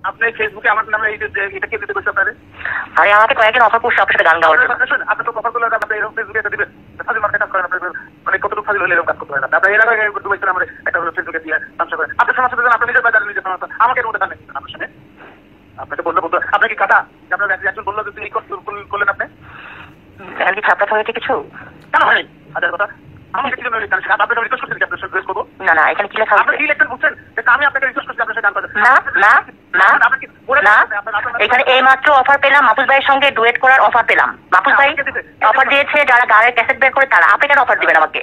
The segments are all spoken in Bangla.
আপনি ফেসবুকে আমার নামে এটা কে দিতে বলছে আপনারে? আরে আমাকে কয়েকদিন অফার করছে আপনার সাথে গান গাওয়ার জন্য। আপনি তো অফার করলে আপনি এরকম ফেসবুকে এটা দিবেন। ফাজিল মার্কেট কাজ করেন আপনি, মানে কতটুকু ফাজিল হলে এরকম কাজ করতে পারেন আপনি? এর আগে বলছেন আমরা একটা ফেসবুকে দিয়ে তামসা করেন। আপনার সমস্যা দেন, আপনি নিজের বাজারে নিজের সমস্যা, আমাকে এর মধ্যে টানেন আপনার সামনে। আপনাকে বললো আপনি কি কাটা? আপনার একজন বললো যে তুমি করলেন আপনি কি ছাপটা হয়েছে কিছু? কেন হয়নি? হাজার কথা আমাকে কি জন্য আপনাকে রিকোয়েস্ট করছেন কি আপনার সাথে ড্রেস করবো? না না, এখানে কি লেখা? আপনি কি লেখেন বুঝছেন? আমি আপনাকে রিকোয়েস্ট করছি আপনার সাথে গান করতে। না না না না, এখানে এই মাত্র অফার পেলাম, মাহফুজ ভাইয়ের সঙ্গে ডুয়েট করার অফার পেলাম। মাহফুজ ভাই অফার দিয়েছে যারা গানের ক্যাসেট বের করে তারা। আপনি কেন অফার দিবেন আমাকে?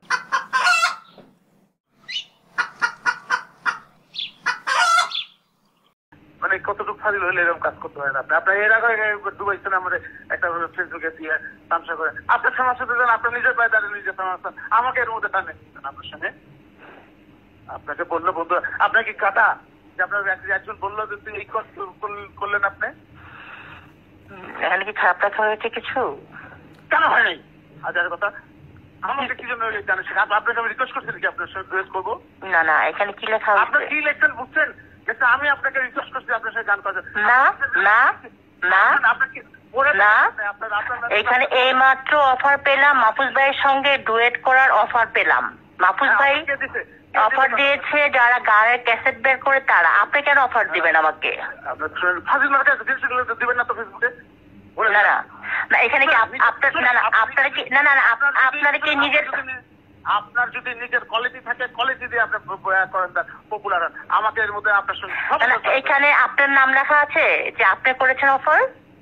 মানে কতটুকু ফাজিল হলে এরকম কাজ করতে পারেন আপনি? আপনার এর আগে ডুবাইছেন আমাদের একটা ফেসবুকে দিয়ে তামসা করে। আপনার সমস্যা দেন, আপনার নিজের পায়ে দাঁড়িয়ে নিজের সমস্যা, আমাকে এর মধ্যে টানেন আপনার সঙ্গে। আপনাকে বললো বন্ধু আপনার কি কাটা? যে আপনার একজন বললো যে তুই এই করলেন আপনি। এখানে কি ছাপটা হয়েছে কিছু? কেন হয় নাই? হাজার কথা আমাকে কি জন্য জানেন? আপনাকে আমি রিকোয়েস্ট করছি কি আপনার সাথে ড্রেস করবো? না না, এখানে কি লেখা? আপনার কি লেখছেন বুঝছেন? আমি আপনাকে রিকোয়েস্ট করছি আপনার সাথে গান করতে। না না না না, এখানে এই মাত্র অফার পেলাম, মাহফুজ ভাইয়ের সঙ্গে ডুয়েট করার অফার পেলাম। মাহফুজ ভাই অফার দিয়েছে যারা গানের ক্যাসেট বের করে তারা। আপনি কেন অফার দিবেন আমাকে? দিবেন না তো ফেসবুকে? না না না, এখানে কি আপনার না না আপনারা কি না না না আপনারা কি নিজের, আপনার যদি নিজের কোয়ালিটি থাকে কোয়ালিটি দিয়ে আপনি করেন পপুলার হন। আমাকে এর মধ্যে আপনার সঙ্গে এখানে আপনার নাম লেখা আছে যে আপনি করেছেন অফার?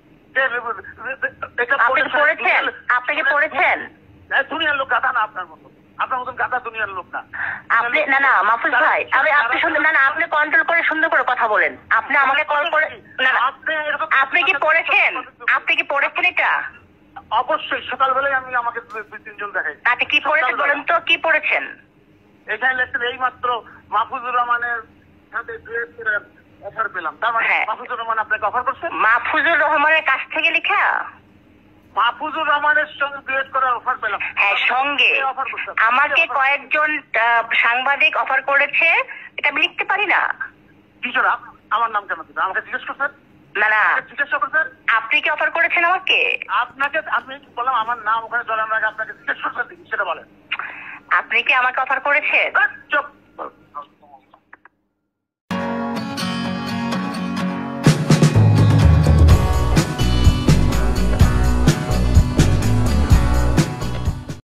আপনি করেছেন? আপনি কি করেছেন? দুনিয়ার লোক গাধা না আপনার মতো, আপনার মতন গাধা দুনিয়ার লোক না আপনি। না না মাহফুজ ভাই, আপনি সুন্দর না না, আপনি কন্ট্রোল করে সুন্দর করে কথা বলেন। আপনি আমাকে কল করে না না, আপনি কি পড়েছেন? আপনি কি পড়েছেন এটা? অবশ্যই সকালবেলায় আমি আমাকে 2-3 জন দেখাই। আপনি কি পড়েছেন বলেন তো, কি পড়েছেন? এখানে লেখছেন এই মাত্র মাহফুজুর রহমানের সাথে ডুয়েট করে অফার পেলাম। তার মানে মাহফুজুর রহমান আপনাকে অফার করছেন? মাহফুজুর রহমানের কাছ থেকে লেখা মাহফুজুর রহমানের সঙ্গে ডুয়েট করার অফার পেলাম। হ্যাঁ, সঙ্গে আমাকে কয়েকজন সাংবাদিক অফার করেছে, এটা আমি লিখতে পারি না। কি জন্য আমার নাম কেন দিবেন? আমাকে জিজ্ঞেস করছেন? না না, জিজ্ঞাসা করছেন আপনি কি অফার করেছেন আমাকে? আপনাকে আমি বললাম আমার নাম ওখানে জড়ানোর আগে আপনাকে জিজ্ঞেস করছেন সেটা বলেন। আপনি কি আমাকে অফার করেছেন? চুপ।